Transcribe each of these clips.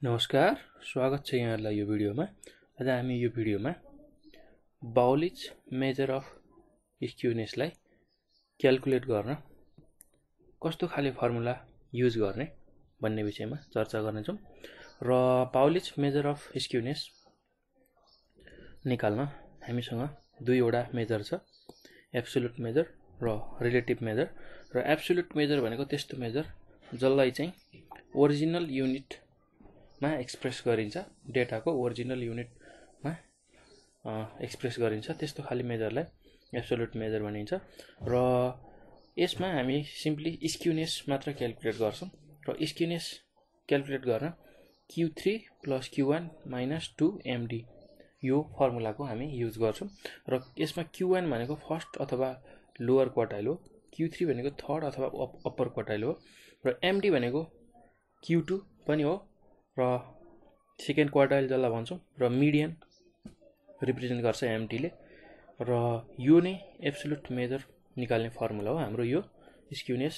नमस्कार, स्वागत छ यहाँहरुलाई यो भिडियोमा। आज हामी यो भिडियोमा बाउलिज मेजर अफ स्क्युनेसलाई क्याल्कुलेट गर्न कस्तो खाले फर्मुला युज गर्ने भन्ने विषयमा चर्चा गर्नेछौं। र बाउलिज मेजर अफ स्क्युनेस निकाल्न हामीसँग दुईवटा मेजर छ, एब्सोल्युट मेजर र रिलेटिभ मेजर। र एब्सोल्युट मेजर भनेको त्यस्तो मेजर जसलाई चाहिँ ओरिजिनल युनिट मा एक्सप्रेस गरिन्छ, डेटाको ओरिजिनल युनिटमा एक्सप्रेस गरिन्छ, त्यस्तो खाली मेजरलाई एब्सोल्युट मेजर भनिन्छ। र यसमा हामी सिम्पली स्क्युनेस मात्र क्याल्कुलेट गर्छौं। र स्क्युनेस क्याल्कुलेट गर्न Q3 + Q1 - 2MD यो फर्मुलाको हामी युज गर्छौं। र यसमा Q1 भनेको फर्स्ट अथवा लोअर क्वार्टाइल हो, Q3 भनेको थर्ड अथवा अप्पर क्वार्टाइल हो, र MD भनेको Q2 पनि हो र सेकेन्ड क्वार्टाइल जसलाई भन्छौं, र मिडियन रिप्रेजेन्ट गर्छ MD ले। र यो नै एब्सोल्युट मेजर निकाल्ने फर्मुला हो हाम्रो यो स्क्युनेस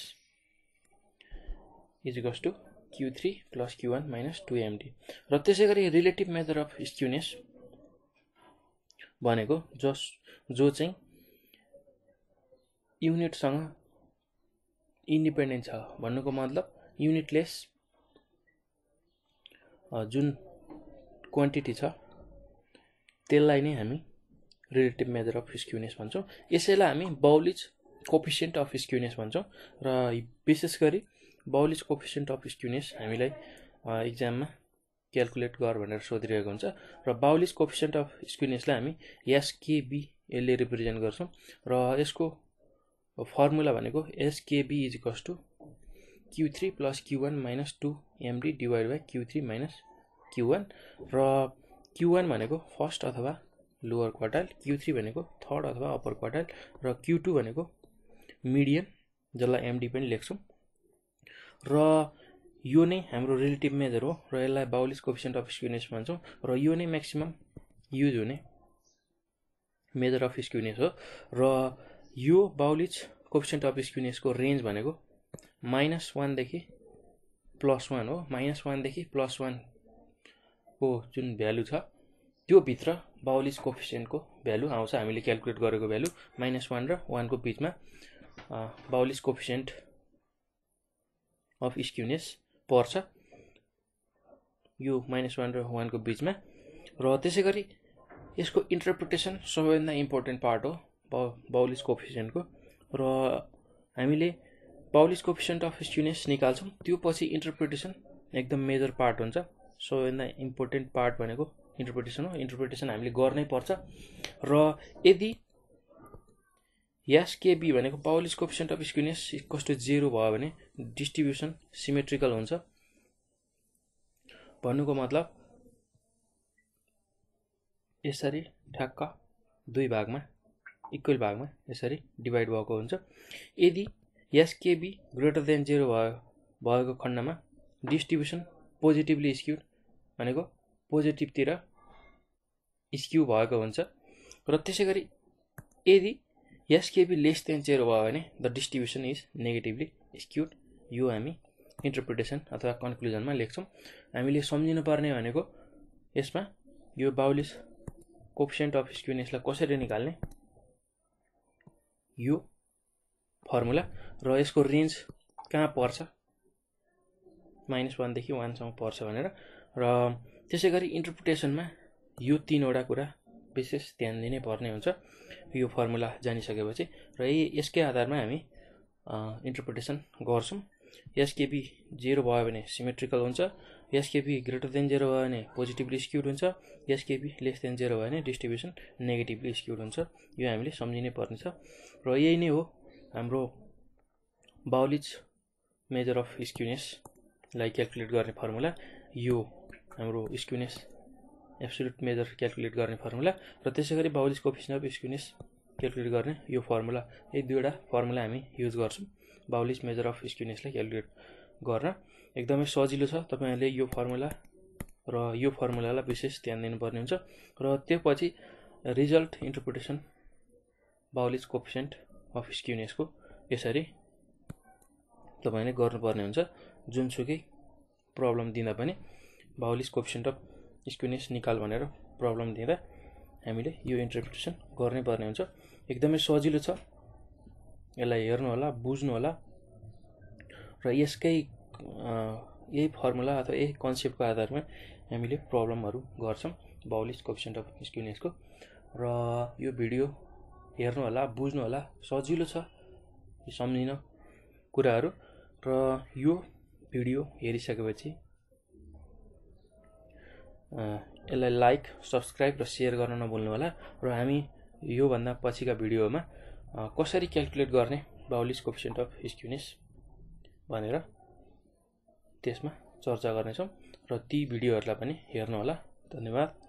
= Q3 + Q1 - 2MD। र त्यसैगरी रिलेटिभ मेजर अफ स्क्युनेस भनेको जो चाहिँ युनिटसँग इन्डिपेन्डेन्ट छ, भन्नुको मतलब युनिटलेस जुन क्वान्टिटी छ त्यसलाई नै हामी रिलेटिभ मेजर अफ स्क्युनेस भन्छौं। यसैलाई हामी बाउलिज कोफिसिएन्ट अफ स्क्युनेस भन्छौं। र विशेष गरी बाउलिज कोफिसिएन्ट अफ स्क्युनेस हामीलाई एक्जाममा क्याल्कुलेट गर भनेर सोधिरहेको हुन्छ। र बाउलिज कोफिसिएन्ट अफ स्क्युनेसलाई हामी SKB ले रिप्रेजेन्ट गर्छौं। र यसको फर्मुला भनेको SKB = Q3 + Q1 - 2MD / Q3 - Q1। र Q1 भनेको फर्स्ट अथवा लोअर क्वार्टाइल, Q3 भनेको थर्ड अथवा अप्पर क्वार्टाइल, र Q2 भनेको मिडियन जसलाई MD पनि लेख्छौं। र यो नै हाम्रो रिलेटिभ मेजर हो र यसलाई बाउलिज कोफिसिएन्ट अफ स्क्युनेस भन्छौं। र यो नै म्याक्सिमम युज हुने मेजर अफ स्क्युनेस हो। र यो बाउलिज कोफिसिएन्ट अफ स्क्युनेसको रेन्ज भनेको -1 देखि +1 हो। -1 देखि +1 को जुन भ्यालु छ त्यो भित्र बाउलिज कोफिसिएन्टको भ्यालु आउँछ। हामीले क्याल्कुलेट गरेको भ्यालु -1 र 1 को बीचमा बाउलिज कोफिसिएन्ट अफ स्क्युनेस पर्छ, यो -1 र 1 को बीचमा। र त्यसैगरी यसको इन्टरप्रिटेसन सबैभन्दा इम्पोर्टेन्ट पार्ट हो बाउलिज कोफिसिएन्टको। र हामीले बाउलिज कोफिसिएन्ट अफ स्क्युनेस निकाल्छौं, त्यो पछि इन्टरप्रिटेसन एकदम मेजर पार्ट हुन्छ। सबैभन्दा इम्पोर्टेन्ट पार्ट भनेको इन्टरप्रिटेसन हो। इन्टरप्रिटेसन हामीले गर्नै पर्छ। र यदि SKB भनेको बाउलिज कोफिसिएन्ट अफ स्क्युनेस = 0 भयो भने डिस्ट्रिब्युसन सिमेट्रिकल हुन्छ। भन्नुको मतलब यसरी ठ्याक्क दुई भागमा इक्वल भागमा यसरी डिभाइड भएको हुन्छ। यदि SKB > 0 भएको खण्डमा डिस्ट्रिब्युसन पोजिटिभली स्क्युड भनेको पोजिटिभ तिर स्क्यु भएको हुन्छ। र त्यसैगरी यदि SKB <0 भयो भने the distribution is negatively skewed. यो हामी इन्टरप्रिटेसन अथवा कन्क्लुजनमा लेख्छौं। हामीले सम्झिनु पर्ने भनेको यसमा यो बाउलिज कोफिसिएन्ट अफ स्क्युनेसलाई कसरी निकाल्ने, यो फर्मुला र यसको रेन्ज कहाँ पर्छ, -1 देखि 1 सम्म पर्छ भनेर। र त्यसैगरी इन्टरप्रिटेसनमा यो तीनवटा कुरा विशेष ध्यान दिनै पर्ने हुन्छ यो फर्मुला जानिसकेपछि। र यसकै आधारमा हामी इन्टरप्रिटेसन गर्छौं। SKB 0 भयो भने सिमेट्रिकल हुन्छ, SKB <0 भयो भने पोजिटिभली स्क्युड हुन्छ, SKB <0 भयो भने डिस्ट्रिब्युसन नेगेटिभली स्क्युड हुन्छ। यो हामीले सम्झिनै पर्ने छ। र यही नै हो हाम्रो बाउलिज मेजर अफ स्क्युनेसलाई क्याल्कुलेट गर्ने फर्मुला। यो हाम्रो स्क्युनेस एब्सोल्युट मेजर क्याल्कुलेट गर्ने फर्मुला र त्यसैगरी Bowley's coefficient of skewness calculate गर्ने यो फर्मुला, यी दुईवटा फर्मुला हामी युज गर्छौं बाउलिज मेजर अफ स्क्युनेसलाई क्याल्कुलेट गर्न। एकदमै सजिलो छ। तपाईहरुले यो फर्मुला र यो फर्मुलालाई विशेष ध्यान दिनुपर्ने हुन्छ। र त्यसपछि result interpretation Bowley's coefficient of स्क्युनेसको यसरी तपाईले गर्नुपर्ने हुन्छ। जुनसुकै प्रब्लम दिँदा पनि बाउलिज कोएफिसिएन्ट अफ स्क्युनेस निकाल भनेर प्रब्लम दिँदा हामीले यो इन्टरप्रिटेसन गर्नै पर्ने हुन्छ। एकदमै सजिलो छ, यसलाई हेर्नु होला, बुझ्नु होला र यसकै यही फर्मुला अथवा यही कन्सेप्टको आधारमा हामीले प्रब्लमहरू गर्छौँ बाउलिज कोएफिसिएन्ट अफ स्क्युनेसको। र यो भिडियो हेर्नु होला, बुझ्नु होला, सजिलो छ सम्झिन कुराहरू। र यो भिडियो हेरिसकेपछि यसलाई लाइक, सब्सक्राइब र सेयर गर्न नभुल्नु होला। र हामी योभन्दा पछिका भिडियोमा कसरी क्याल्कुलेट गर्ने बाउलिज कोएफिसिएन्ट अफ स्क्युनेस भनेर त्यसमा चर्चा गर्नेछौँ र ती भिडियोहरूलाई पनि हेर्नु होला। धन्यवाद।